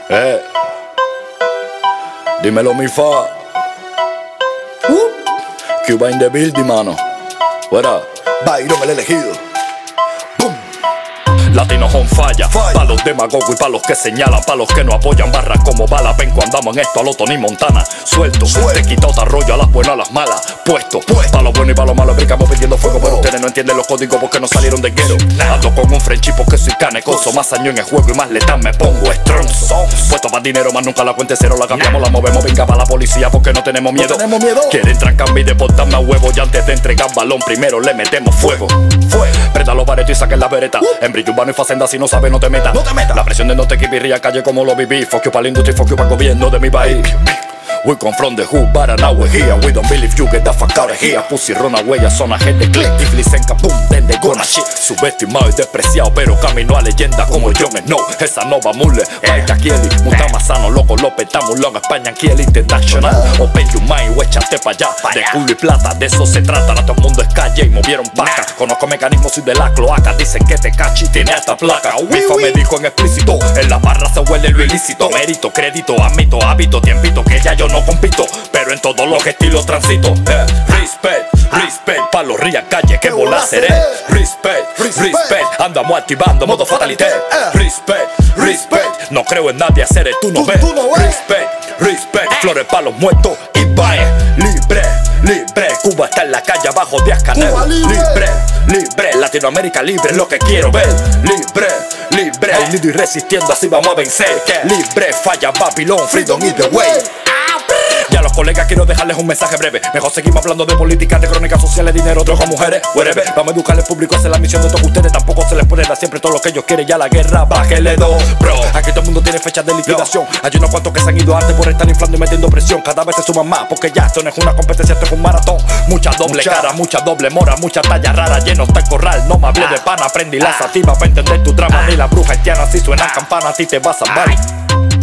Eh, dímelo mi fa. Cuba in the building, mano. What up? Byron el elegido. Boom. Latinos on falla, pa' los demagogos y pa' los que señalan, pa' los que no apoyan barras como bala. Penco, andamos en esto a lo Tony Montana. Suelto, te quita otra rollo a las buenas, a las malas. Puesto, pa' lo bueno y pa' lo malo brincamos pidiendo fuego. Pero ustedes no entienden los códigos porque no salieron de guero. Ando con un Frenchy porque soy canecoso. Más año en el juego y más letal me pongo estronzo. Puesto pa' dinero, más nunca la cuenta cero. La cambiamos, la movemos, venga pa' la policía porque no tenemos miedo. Quieren trancarme y deportarme a huevo. Y antes de entregar balón, primero le metemos fuego. Prenda los baretos y saquen la vereta. En brillo urbano y facenda, si no sabes no te metas. La presión de no te equivirría calle como lo viví. Fuck you pa' la industria y fuck you pa' el gobierno de mi país. We come from the hood, but now we're here. We don't believe you, get the fuck out of here. Pussy runaway, son agente click. If listen kaboom, then they gonna shit. Subestimado y despreciado, pero camino a leyenda como Jon Snow. Esa nova mule, vaya Kieli. Muta sano, loco, lo petamos long España, Kiel International. Open your mind, échate pa' allá. De culo y plata, de eso se trata. Ahora todo el mundo es calle y movieron paca. Conozco mecanismos, soy de la cloaca. Dicen que te cachi y tiene hasta placa. Mifa me dijo en explícito, en la barra se huele lo ilícito. Mérito, crédito, ámbito, hábito, tiempito, que ya yo no compito, pero en todos los estilos transito. Respect, pa' los rías calle, que bola seré. Respect, andamos activando modo fatalité. Respect, no creo en nadie, hacer tú no ves. Respect, flores pa' los muertos y bae. Libre, Cuba está en la calle abajo de Ascanel. Libre, Latinoamérica libre es lo que quiero ver. Libre, unido y resistiendo, así vamos a vencer. Libre, falla Babylon, freedom is the way. Y a los colegas quiero dejarles un mensaje breve. Mejor seguimos hablando de política, de crónicas sociales, dinero, drogas, mujeres, whatever. Vamos a educar al público, esa es la misión de todos ustedes. Tampoco se les puede dar siempre todo lo que ellos quieren. Ya la guerra, bájele dos, bro. Aquí todo el mundo tiene fechas de liquidación. Hay unos cuantos que se han ido antes por estar inflando y metiendo presión. Cada vez se suman más, porque ya esto no es una competencia, esto es un maratón. Mucha doble cara, mucha doble mora, mucha talla rara, lleno está el corral. No me hables de pana, aprendí la sativa para entender tu drama. Ni la bruja haitiana, si suenan campanas, a ti te vas a mal.